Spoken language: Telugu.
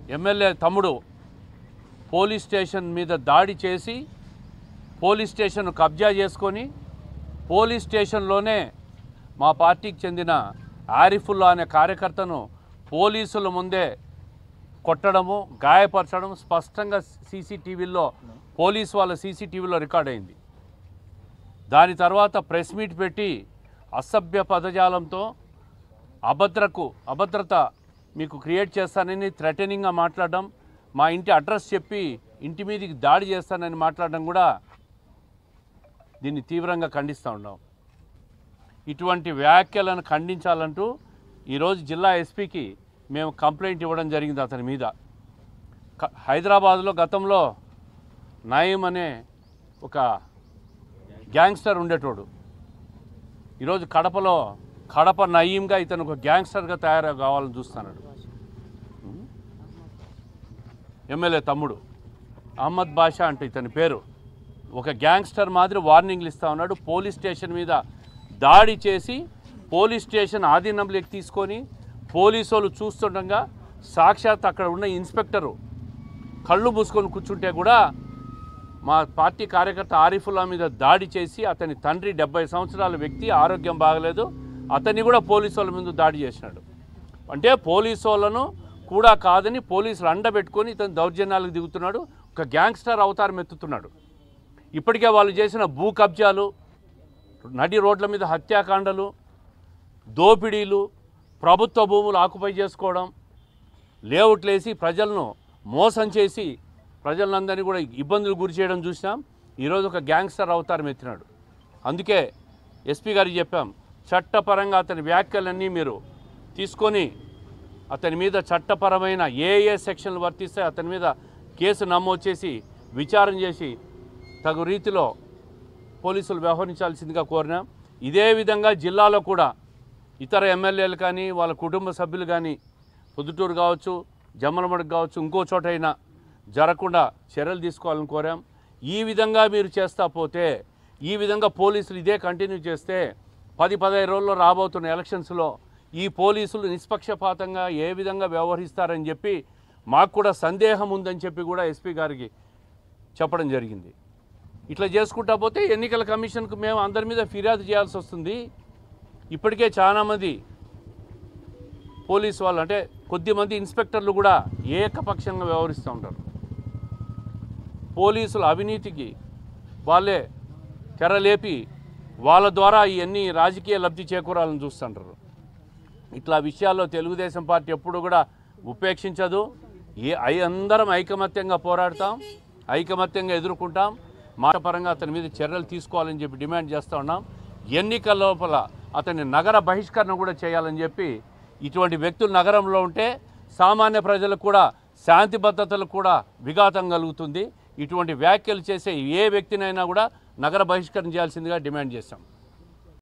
ఎమ్మెల్యే తమ్ముడు పోలీస్ స్టేషన్ మీద దాడి చేసి పోలీస్ స్టేషన్ కబ్జా చేసుకొని పోలీస్ స్టేషన్లోనే మా పార్టీకి చెందిన ఆరిఫుల్లా అనే కార్యకర్తను పోలీసుల ముందే కొట్టడము గాయపరచడం స్పష్టంగా సీసీటీవీలో పోలీసు వాళ్ళ సీసీటీవీలో రికార్డ్ అయింది. దాని తర్వాత ప్రెస్ మీట్ పెట్టి అసభ్య పదజాలంతో అభద్రత మీకు క్రియేట్ చేస్తానని థ్రెటనింగ్గా మాట్లాడడం, మా ఇంటి అడ్రస్ చెప్పి ఇంటి మీదకి దాడి చేస్తానని మాట్లాడడం కూడా దీన్ని తీవ్రంగా ఖండిస్తూ ఉన్నాం. ఇటువంటి వ్యాఖ్యలను ఖండించాలంటూ ఈరోజు జిల్లా ఎస్పీకి మేము కంప్లైంట్ ఇవ్వడం జరిగింది. అతని మీద హైదరాబాద్లో గతంలో నయీం అనే ఒక గ్యాంగ్స్టర్ ఉండేటోడు, ఈరోజు కడప నయీంగా ఇతను ఒక గ్యాంగ్స్టర్గా తయారు కావాలని చూస్తున్నాడు. ఎమ్మెల్యే తమ్ముడు అహ్మద్ బాషా అంటే ఇతని పేరు, ఒక గ్యాంగ్స్టర్ మాదిరి వార్నింగ్లు ఇస్తూ ఉన్నాడు. పోలీస్ స్టేషన్ మీద దాడి చేసి పోలీస్ స్టేషన్ ఆధీనంలోకి తీసుకొని పోలీసు వాళ్ళు చూస్తుండగా సాక్షాత్ అక్కడ ఉన్న ఇన్స్పెక్టరు కళ్ళు మూసుకొని కూర్చుంటే కూడా మా పార్టీ కార్యకర్త ఆరిఫుల్లా మీద దాడి చేసి అతని తండ్రి 70 సంవత్సరాల వ్యక్తి, ఆరోగ్యం బాగలేదు, అతన్ని కూడా పోలీసు వాళ్ళ మీద దాడి చేసినాడు. అంటే పోలీసు వాళ్ళను కూడా కాదని పోలీసులు అండబెట్టుకొని ఇతను దౌర్జన్యాలకు దిగుతున్నాడు, ఒక గ్యాంగ్స్టర్ అవతారం ఎత్తుతున్నాడు. ఇప్పటికే వాళ్ళు చేసిన భూ కబ్జాలు, నడి రోడ్ల మీద హత్యాకాండలు, దోపిడీలు, ప్రభుత్వ భూములు ఆక్యుపై చేసుకోవడం, లేఅవుట్లు వేసి ప్రజలను మోసం చేసి ప్రజలందరినీ కూడా ఇబ్బందులు గురి చేయడం చూసినాం. ఈరోజు ఒక గ్యాంగ్స్టర్ అవతారం ఎత్తినాడు. అందుకే ఎస్పీ గారికి చెప్పాం, చట్టపరంగా అతని వ్యాఖ్యలన్నీ మీరు తీసుకొని అతని మీద చట్టపరమైన ఏ సెక్షన్లు వర్తిస్తే అతని మీద కేసు నమోదు చేసి విచారణ చేసి తగు రీతిలో పోలీసులు వ్యవహరించాల్సిందిగా కోరినాం. ఇదే విధంగా జిల్లాలో కూడా ఇతర ఎమ్మెల్యేలు కానీ వాళ్ళ కుటుంబ సభ్యులు కానీ పొద్దుటూరు కావచ్చు, జమ్మలమడుగు కావచ్చు, ఇంకో చోటైనా జరగకుండా చర్యలు తీసుకోవాలని కోరాం. ఈ విధంగా మీరు చేస్తా పోతే, ఈ విధంగా పోలీసులు ఇదే కంటిన్యూ చేస్తే 10-15 రోజుల్లో రాబోతున్న ఎలక్షన్స్లో ఈ పోలీసులు నిష్పక్షపాతంగా ఏ విధంగా వ్యవహరిస్తారని చెప్పి మాకు కూడా సందేహం ఉందని చెప్పి కూడా ఎస్పీ గారికి చెప్పడం జరిగింది. ఇట్లా చేసుకుంటా పోతే ఎన్నికల కమిషన్కు మేము అందరి మీద ఫిర్యాదు చేయాల్సి వస్తుంది. ఇప్పటికే చాలామంది పోలీసు వాళ్ళు అంటే కొద్దిమంది ఇన్స్పెక్టర్లు కూడా ఏకపక్షంగా వ్యవహరిస్తూ ఉంటారు. పోలీసుల అవినీతికి వాళ్ళే తెరలేపి వాళ్ళ ద్వారా ఇవన్నీ రాజకీయ లబ్ధి చేకూరాలని చూస్తుంటారు. ఇట్లా విషయాల్లో తెలుగుదేశం పార్టీ ఎప్పుడు కూడా ఉపేక్షించదు. అందరం ఐకమత్యంగా పోరాడతాం, ఐకమత్యంగా ఎదుర్కొంటాం. మాటపరంగా అతని మీద చర్యలు తీసుకోవాలని చెప్పి డిమాండ్ చేస్తూ ఉన్నాం. ఎన్నికల లోపల అతని నగర బహిష్కరణ కూడా చేయాలని చెప్పి, ఇటువంటి వ్యక్తులు నగరంలో ఉంటే సామాన్య ప్రజలకు కూడా శాంతి భద్రతలకు కూడా విఘాతం కలుగుతుంది. ఇటువంటి వ్యాఖ్యలు చేసే ఏ వ్యక్తినైనా కూడా నగర బహిష్కరణ చేయాల్సిందిగా డిమాండ్ చేస్తాం.